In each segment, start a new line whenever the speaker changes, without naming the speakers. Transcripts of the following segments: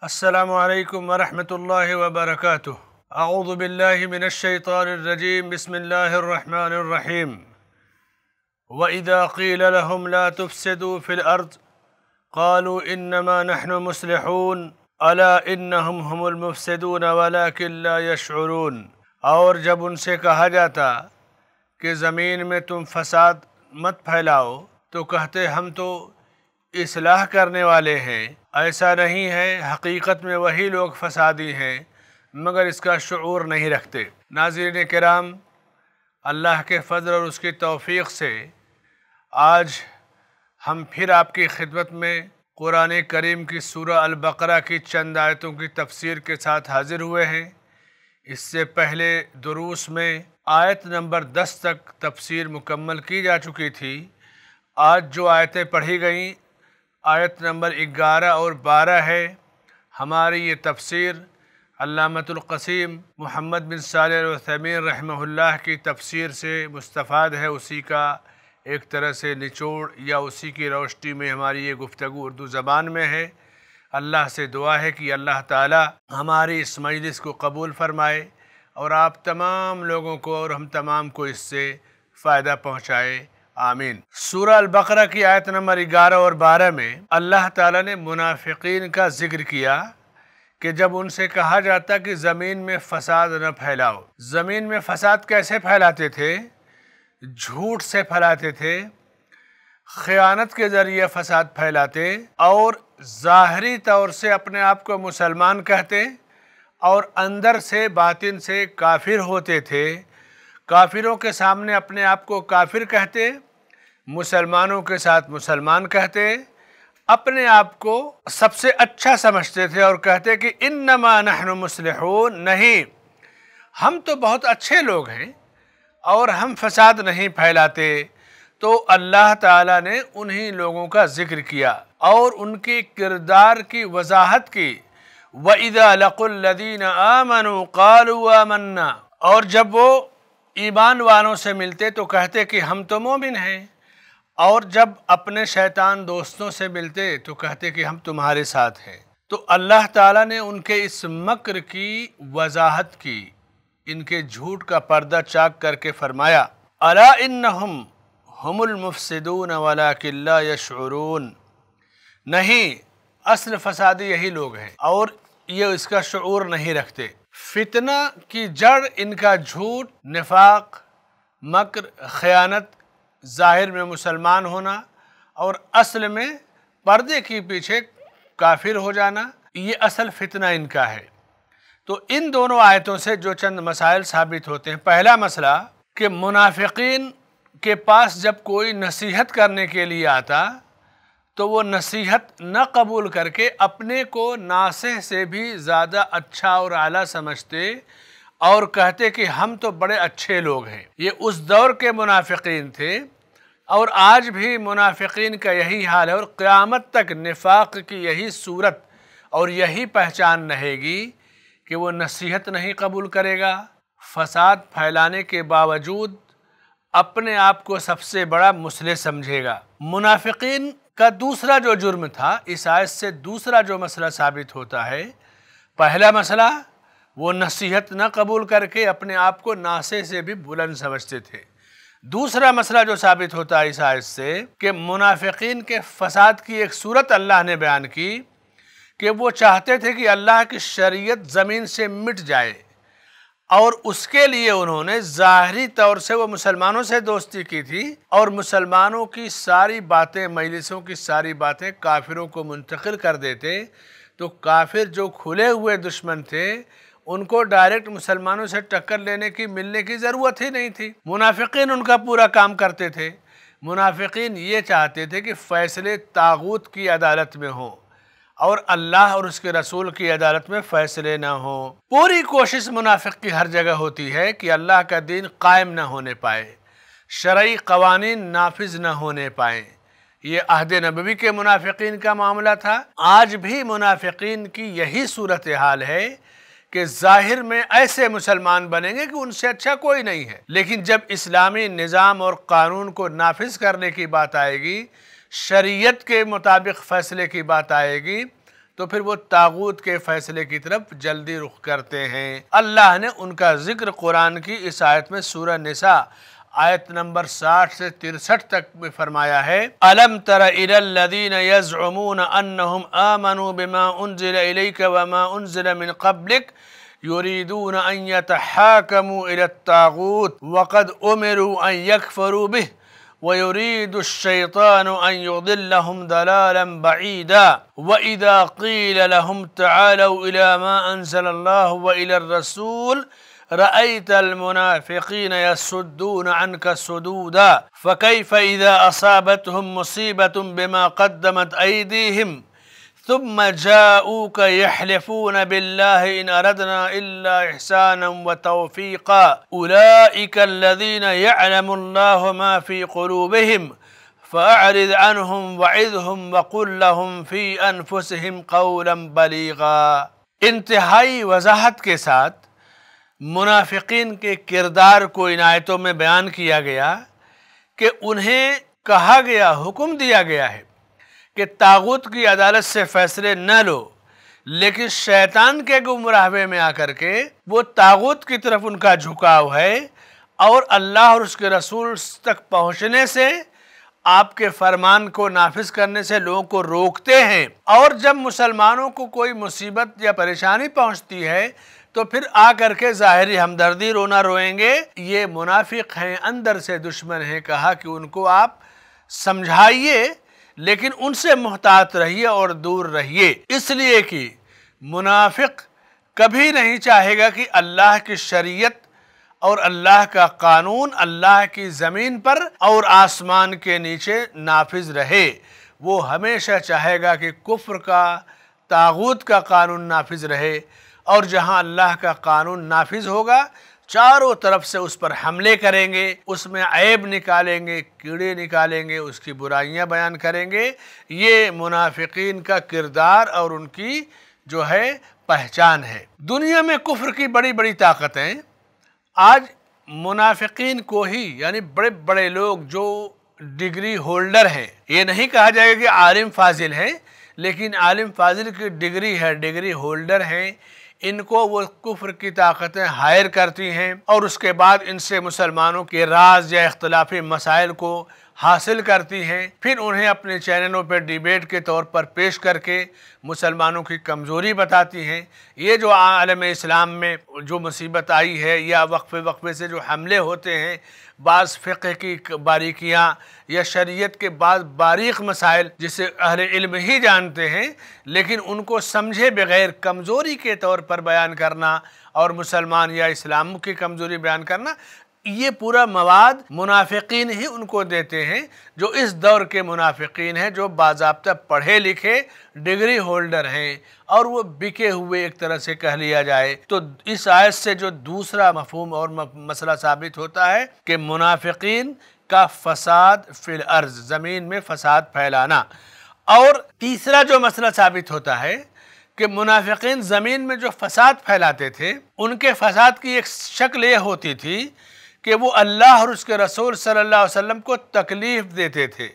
السلام علیکم ورحمۃ اللہ وبرکاتہ۔ اعوذ باللہ من الشیطان الرجیم، بسم اللہ الرحمن الرحیم۔ وَإِذَا قِيلَ لَهُمْ لَا تُفْسِدُوا فِي الْأَرْضِ قَالُوا إِنَّمَا نَحْنُ مُصْلِحُونَ أَلَا إِنَّهُمْ هُمُ الْمُفْسِدُونَ وَلَكِنْ لَا يَشْعُرُونَ۔ اور جب ان سے کہا جاتا کہ زمین میں تم فساد مت پھیلاؤ تو کہتے ہم تو اصلاح کرنے والے ہیں۔ ایسا نہیں ہے، حقیقت میں وہی لوگ فسادی ہیں مگر اس کا شعور نہیں رکھتے۔ ناظرین کرام، اللہ کے فضل اور اس کی توفیق سے آج ہم پھر آپ کی خدمت میں قرآن کریم کی سورہ البقرہ کی چند آیتوں کی تفسیر کے ساتھ حاضر ہوئے ہیں۔ اس سے پہلے دروس میں آیت نمبر 10 تک تفسیر مکمل کی جا چکی تھی۔ آج جو آیتیں پڑھی گئیں آیت نمبر 11 اور 12 ہے۔ ہماری یہ تفسیر علامۃ القسیم محمد بن صالح العثیمین رحمہ اللہ کی تفسیر سے مستفاد ہے، اسی کا ایک طرح سے نچوڑ یا اسی کی روشنی میں ہماری یہ گفتگو اردو زبان میں ہے۔ اللہ سے دعا ہے کہ اللہ تعالی ہماری اس مجلس کو قبول فرمائے اور آپ تمام لوگوں کو اور ہم تمام کو اس سے فائدہ پہنچائے، آمین۔ سورہ البقرہ کی آیت نمبر 11 اور 12 میں اللہ تعالیٰ نے منافقین کا ذکر کیا کہ جب ان سے کہا جاتا کہ زمین میں فساد نہ پھیلاؤ۔ زمین میں فساد کیسے پھیلاتے تھے؟ جھوٹ سے پھیلاتے تھے، خیانت کے ذریعے فساد پھیلاتے اور ظاہری طور سے اپنے آپ کو مسلمان کہتے اور اندر سے باطن سے کافر ہوتے تھے۔ کافروں کے سامنے اپنے آپ کو کافر کہتے، مسلمانوں کے ساتھ مسلمان کہتے، اپنے آپ کو سب سے اچھا سمجھتے تھے اور کہتے کہ انما نحن مصلحون، نہیں ہم تو بہت اچھے لوگ ہیں اور ہم فساد نہیں پھیلاتے۔ تو اللہ تعالیٰ نے انہی لوگوں کا ذکر کیا اور ان کی کردار کی وضاحت کی۔ وَإِذَا لَقُوا الَّذِينَ آمَنُوا قَالُوا آمَنَّا، اور جب وہ ایمان والوں سے ملتے تو کہتے کہ ہم تو مومن ہیں، اور جب اپنے شیطان دوستوں سے ملتے تو کہتے کہ ہم تمہارے ساتھ ہیں۔ تو اللہ تعالیٰ نے ان کے اس مکر کی وضاحت کی، ان کے جھوٹ کا پردہ چاک کر کے فرمایا الا انہم ہم المفسدون ولکن لا یشعرون، نہیں اصل فسادی یہی لوگ ہیں اور یہ اس کا شعور نہیں رکھتے۔ فتنہ کی جڑ ان کا جھوٹ، نفاق، مکر، خیانت، ظاہر میں مسلمان ہونا اور اصل میں پردے کے پیچھے کافر ہو جانا، یہ اصل فتنہ ان کا ہے۔ تو ان دونوں آیتوں سے جو چند مسائل ثابت ہوتے ہیں۔ پہلا مسئلہ کہ منافقین کے پاس جب کوئی نصیحت کرنے کے لیے آتا تو وہ نصیحت نہ قبول کر کے اپنے کو ناصح سے بھی زیادہ اچھا اور اعلیٰ سمجھتے اور کہتے کہ ہم تو بڑے اچھے لوگ ہیں۔ یہ اس دور کے منافقین تھے اور آج بھی منافقین کا یہی حال ہے، اور قیامت تک نفاق کی یہی صورت اور یہی پہچان رہے گی کہ وہ نصیحت نہیں قبول کرے گا، فساد پھیلانے کے باوجود اپنے آپ کو سب سے بڑا مصلح سمجھے گا۔ منافقین کا دوسرا جو جرم تھا، اس آیت سے دوسرا جو مسئلہ ثابت ہوتا ہے، پہلا مسئلہ وہ نصیحت نہ قبول کر کے اپنے آپ کو ناصح سے بھی بلند سمجھتے تھے۔ دوسرا مسئلہ جو ثابت ہوتا ہے اس آیت سے کہ منافقین کے فساد کی ایک صورت اللہ نے بیان کی کہ وہ چاہتے تھے کہ اللہ کی شریعت زمین سے مٹ جائے، اور اس کے لیے انہوں نے ظاہری طور سے وہ مسلمانوں سے دوستی کی تھی اور مسلمانوں کی ساری باتیں، مجلسوں کی ساری باتیں کافروں کو منتقل کر دیتے، تو کافر جو کھلے ہوئے دشمن تھے ان کو ڈائریکٹ مسلمانوں سے ٹکر لینے کی، ملنے کی ضرورت ہی نہیں تھی۔ منافقین ان کا پورا کام کرتے تھے۔ منافقین یہ چاہتے تھے کہ فیصلے طاغوت کی عدالت میں ہوں اور اللہ اور اس کے رسول کی عدالت میں فیصلے نہ ہوں۔ پوری کوشش منافق کی ہر جگہ ہوتی ہے کہ اللہ کا دین قائم نہ ہونے پائے، شرعی قوانین نافذ نہ ہونے پائیں۔ یہ عہد نبوی کے منافقین کا معاملہ تھا، آج بھی منافقین کی یہی صورتحال ہے کہ ظاہر میں ایسے مسلمان بنیں گے کہ ان سے اچھا کوئی نہیں ہے، لیکن جب اسلامی نظام اور قانون کو نافذ کرنے کی بات آئے گی، شریعت کے مطابق فیصلے کی بات آئے گی، تو پھر وہ طاغوت کے فیصلے کی طرف جلدی رخ کرتے ہیں۔ اللہ نے ان کا ذکر قرآن کی اس آیت میں سورہ نساء آیت نمبر 60 سے 63 تک میں فرمایا ہے، أَلَمْ تَرَ إِلَى الَّذِينَ يَزْعُمُونَ أَنَّهُمْ آمَنُوا بِمَا أُنزِلَ إِلَيْكَ وَمَا أُنزِلَ مِنْ قَبْلِكَ يُرِيدُونَ أَنْ يَتَحَاكَمُوا إِلَى الطَّاغُوتِ وَقَدْ أُمِرُوا أَنْ يَكْفُرُوا بِهِ وَيُرِيدُ الشَّيْطَانُ أَنْ يُضِلَّهُمْ ضَلَالًا بَعِيدًا وَإِذَا قِيلَ لَهُمْ تَعَالَوْا إِلَى مَا أَنزَلَ اللَّهُ وَإِلَى الرَّسُولِ رأيت المنافقين يصدون عنك صدودا فكيف إذا أصابتهم مصيبة بما قدمت أيديهم ثم جاءوك يحلفون بالله إن أردنا إلا إحسانا وتوفيقا أولئك الذين يعلم الله ما في قلوبهم فأعرض عنهم وعظهم وقل لهم في أنفسهم قولا بليغا۔ انتہائی وضاحت کے ساتھ منافقین کے کردار کو ان آیتوں میں بیان کیا گیا کہ انہیں کہا گیا، حکم دیا گیا ہے کہ طاغوت کی عدالت سے فیصلے نہ لو، لیکن شیطان کے گمراہوے میں آ کر کے وہ طاغوت کی طرف ان کا جھکاؤ ہے اور اللہ اور اس کے رسول تک پہنچنے سے، آپ کے فرمان کو نافذ کرنے سے لوگوں کو روکتے ہیں، اور جب مسلمانوں کو کوئی مصیبت یا پریشانی پہنچتی ہے تو پھر آ کر کے ظاہری ہمدردی رونا روئیں گے۔ یہ منافق ہیں، اندر سے دشمن ہیں۔ کہا کہ ان کو آپ سمجھائیے لیکن ان سے محتاط رہیے اور دور رہیے، اس لیے کہ منافق کبھی نہیں چاہے گا کہ اللہ کی شریعت اور اللہ کا قانون اللہ کی زمین پر اور آسمان کے نیچے نافذ رہے۔ وہ ہمیشہ چاہے گا کہ کفر کا، طاغوت کا قانون نافذ رہے، اور جہاں اللہ کا قانون نافذ ہوگا چاروں طرف سے اس پر حملے کریں گے، اس میں عیب نکالیں گے، کیڑے نکالیں گے، اس کی برائیاں بیان کریں گے۔ یہ منافقین کا کردار اور ان کی جو ہے پہچان ہے۔ دنیا میں کفر کی بڑی بڑی طاقتیں آج منافقین کو ہی، یعنی بڑے بڑے لوگ جو ڈگری ہولڈر ہیں، یہ نہیں کہا جائے گا کہ عالم فاضل ہیں، لیکن عالم فاضل کی ڈگری ہے، ڈگری ہولڈر ہیں، ان کو وہ کفر کی طاقتیں ہائر کرتی ہیں اور اس کے بعد ان سے مسلمانوں کے راز یا اختلافی مسائل کو حاصل کرتی ہیں، پھر انہیں اپنے چینلوں پہ ڈیبیٹ کے طور پر پیش کر کے مسلمانوں کی کمزوری بتاتی ہیں۔ یہ جو عالم اسلام میں جو مصیبت آئی ہے یا وقفے سے جو حملے ہوتے ہیں، بعض فقہ کی باریکیاں یا شریعت کے بعض باریک مسائل جسے اہل علم ہی جانتے ہیں، لیکن ان کو سمجھے بغیر کمزوری کے طور پر بیان کرنا اور مسلمان یا اسلام کی کمزوری بیان کرنا، یہ پورا مواد منافقین ہی ان کو دیتے ہیں، جو اس دور کے منافقین ہیں، جو باضابطہ پڑھے لکھے ڈگری ہولڈر ہیں اور وہ بکے ہوئے ایک طرح سے کہہ لیا جائے۔ تو اس آیت سے جو دوسرا مفہوم اور مسئلہ ثابت ہوتا ہے کہ منافقین کا فساد فی الارض، زمین میں فساد پھیلانا، اور تیسرا جو مسئلہ ثابت ہوتا ہے کہ منافقین زمین میں جو فساد پھیلاتے تھے، ان کے فساد کی ایک شکل یہ ہوتی تھی کہ وہ اللہ اور اس کے رسول صلی اللہ علیہ وسلم کو تکلیف دیتے تھے،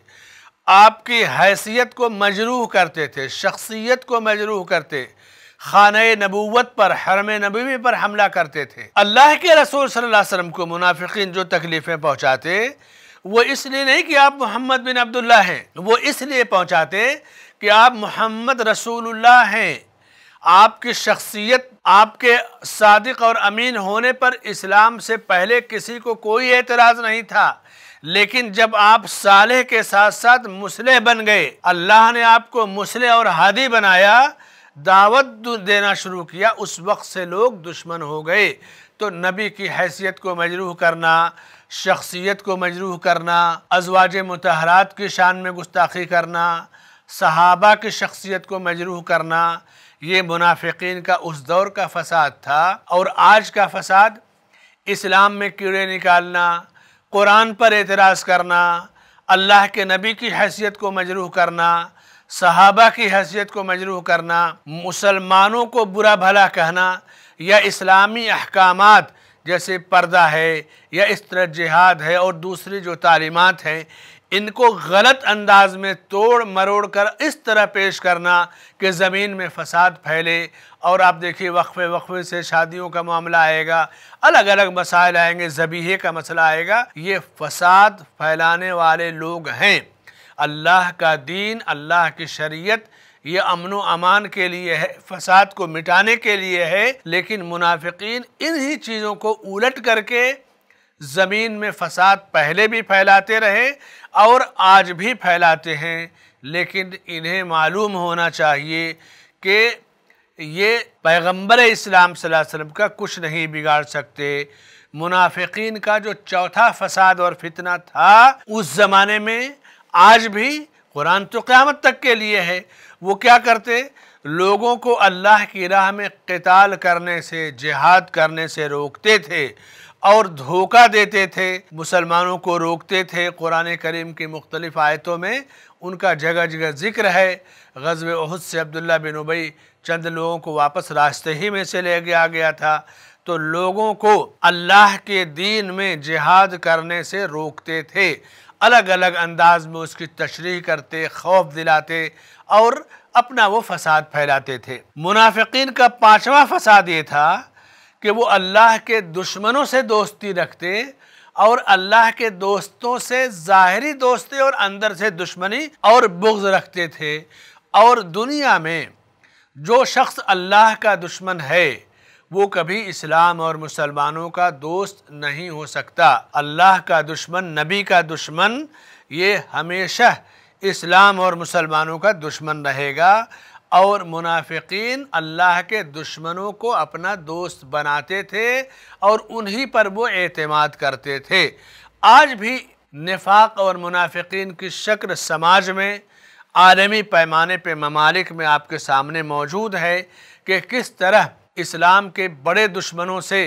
آپ کی حیثیت کو مجروح کرتے تھے، شخصیت کو مجروح کرتے، خانہ نبوت پر، حرم نبوی پر حملہ کرتے تھے۔ اللہ کے رسول صلی اللہ علیہ وسلم کو منافقین جو تکلیفیں پہنچاتے، وہ اس لیے نہیں کہ آپ محمد بن عبداللہ ہیں، وہ اس لیے پہنچاتے کہ آپ محمد رسول اللہ ہیں۔ آپ کی شخصیت، آپ کے صادق اور امین ہونے پر اسلام سے پہلے کسی کو کوئی اعتراض نہیں تھا، لیکن جب آپ صالح کے ساتھ ساتھ مصلح بن گئے، اللہ نے آپ کو مصلح اور ہادی بنایا، دعوت دینا شروع کیا، اس وقت سے لوگ دشمن ہو گئے۔ تو نبی کی حیثیت کو مجروح کرنا، شخصیت کو مجروح کرنا، ازواج مطہرات کی شان میں گستاخی کرنا، صحابہ کی شخصیت کو مجروح کرنا، یہ منافقین کا اس دور کا فساد تھا۔ اور آج کا فساد اسلام میں کیڑے نکالنا، قرآن پر اعتراض کرنا، اللہ کے نبی کی حیثیت کو مجروح کرنا، صحابہ کی حیثیت کو مجروح کرنا، مسلمانوں کو برا بھلا کہنا، یا اسلامی احکامات جیسے پردہ ہے یا اس طرح جہاد ہے اور دوسری جو تعلیمات ہیں، ان کو غلط انداز میں توڑ مروڑ کر اس طرح پیش کرنا کہ زمین میں فساد پھیلے. اور آپ دیکھیے وقفے وقفے سے شادیوں کا معاملہ آئے گا، الگ الگ مسائل آئیں گے، ذبیحے کا مسئلہ آئے گا. یہ فساد پھیلانے والے لوگ ہیں. اللہ کا دین، اللہ کی شریعت یہ امن و امان کے لیے ہے، فساد کو مٹانے کے لیے ہے، لیکن منافقین انہی چیزوں کو الٹ کر کے زمین میں فساد پہلے بھی پھیلاتے رہے اور آج بھی پھیلاتے ہیں. لیکن انہیں معلوم ہونا چاہیے کہ یہ پیغمبر اسلام صلی اللہ علیہ وسلم کا کچھ نہیں بگاڑ سکتے. منافقین کا جو چوتھا فساد اور فتنہ تھا اس زمانے میں، آج بھی قرآن تو قیامت تک کے لیے ہے. وہ کیا کرتے؟ لوگوں کو اللہ کی راہ میں قتال کرنے سے، جہاد کرنے سے روکتے تھے اور دھوکہ دیتے تھے، مسلمانوں کو روکتے تھے. قرآن کریم کی مختلف آیتوں میں ان کا جگہ جگہ ذکر ہے. غزوہ احد سے عبداللہ بن ابی چند لوگوں کو واپس راستے ہی میں سے لے گیا تھا، تو لوگوں کو اللہ کے دین میں جہاد کرنے سے روکتے تھے. الگ الگ انداز میں اس کی تشریح کرتے، خوف دلاتے اور اپنا وہ فساد پھیلاتے تھے. منافقین کا پانچواں فساد یہ تھا کہ وہ اللہ کے دشمنوں سے دوستی رکھتے اور اللہ کے دوستوں سے ظاہری دوستی اور اندر سے دشمنی اور بغض رکھتے تھے. اور دنیا میں جو شخص اللہ کا دشمن ہے وہ کبھی اسلام اور مسلمانوں کا دوست نہیں ہو سکتا. اللہ کا دشمن، نبی کا دشمن، یہ ہمیشہ اسلام اور مسلمانوں کا دشمن رہے گا. اور منافقین اللہ کے دشمنوں کو اپنا دوست بناتے تھے اور انہی پر وہ اعتماد کرتے تھے. آج بھی نفاق اور منافقین کی شکل سماج میں، عالمی پیمانے پہ ممالک میں آپ کے سامنے موجود ہے کہ کس طرح اسلام کے بڑے دشمنوں سے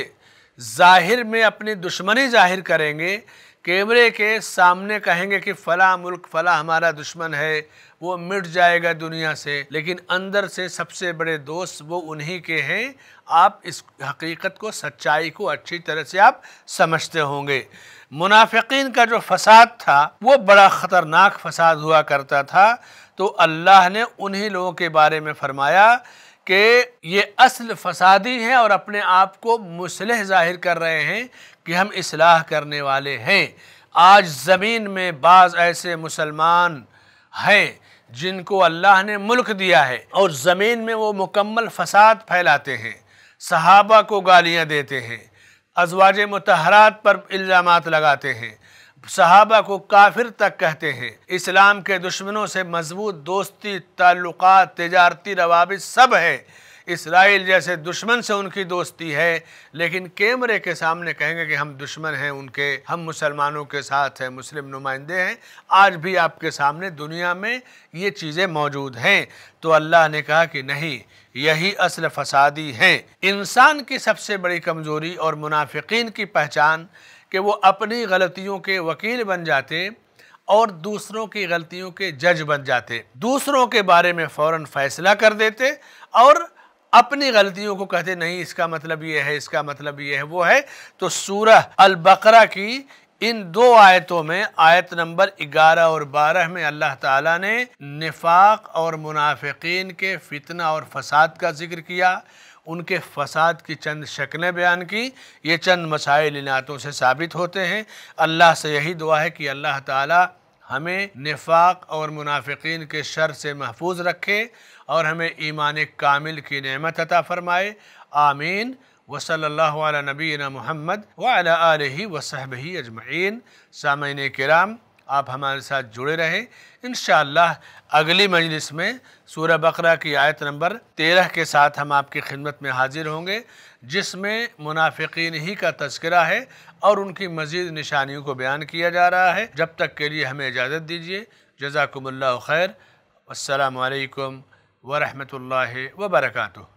ظاہر میں اپنی دشمنی ظاہر کریں گے، کیمرے کے سامنے کہیں گے کہ فلاں ملک فلاں ہمارا دشمن ہے، وہ مٹ جائے گا دنیا سے، لیکن اندر سے سب سے بڑے دوست وہ انہی کے ہیں. آپ اس حقیقت کو، سچائی کو اچھی طرح سے آپ سمجھتے ہوں گے. منافقین کا جو فساد تھا وہ بڑا خطرناک فساد ہوا کرتا تھا. تو اللہ نے انہی لوگوں کے بارے میں فرمایا کہ یہ اصل فسادی ہیں اور اپنے آپ کو مصلح ظاہر کر رہے ہیں کہ ہم اصلاح کرنے والے ہیں. آج زمین میں بعض ایسے مسلمان ہیں جن کو اللہ نے ملک دیا ہے اور زمین میں وہ مکمل فساد پھیلاتے ہیں، صحابہ کو گالیاں دیتے ہیں، ازواج مطہرات پر الزامات لگاتے ہیں، صحابہ کو کافر تک کہتے ہیں. اسلام کے دشمنوں سے مضبوط دوستی، تعلقات، تجارتی روابط سب ہے. اسرائیل جیسے دشمن سے ان کی دوستی ہے، لیکن کیمرے کے سامنے کہیں گے کہ ہم دشمن ہیں ان کے، ہم مسلمانوں کے ساتھ ہیں، مسلم نمائندے ہیں. آج بھی آپ کے سامنے دنیا میں یہ چیزیں موجود ہیں. تو اللہ نے کہا کہ نہیں، یہی اصل فسادی ہیں. انسان کی سب سے بڑی کمزوری اور منافقین کی پہچان کہ وہ اپنی غلطیوں کے وکیل بن جاتے اور دوسروں کی غلطیوں کے جج بن جاتے. دوسروں کے بارے میں فوراً فیصلہ کر دیتے اور اپنی غلطیوں کو کہتے نہیں اس کا مطلب یہ ہے، اس کا مطلب یہ ہے، وہ ہے. تو سورہ البقرہ کی ان دو آیتوں میں، آیت نمبر 11 اور 12 میں اللہ تعالیٰ نے نفاق اور منافقین کے فتنہ اور فساد کا ذکر کیا، ان کے فساد کی چند شکلیں بیان کی. یہ چند مسائل ان آیتوں سے ثابت ہوتے ہیں. اللہ سے یہی دعا ہے کہ اللہ تعالیٰ ہمیں نفاق اور منافقین کے شر سے محفوظ رکھے اور ہمیں ایمان کامل کی نعمت عطا فرمائے. آمین. وصلی اللہ علی نبینا محمد وعلی آلہ وصحبہ اجمعین. سامعین کرام، آپ ہمارے ساتھ جڑے رہیں. انشاءاللہ اگلی مجلس میں سورہ بقرہ کی آیت نمبر 13 کے ساتھ ہم آپ کی خدمت میں حاضر ہوں گے، جس میں منافقین ہی کا تذکرہ ہے اور ان کی مزید نشانیوں کو بیان کیا جا رہا ہے. جب تک کے لیے ہمیں اجازت دیجیے. جزاکم اللہ خیر. السلام علیکم ورحمۃ اللہ وبرکاتہ.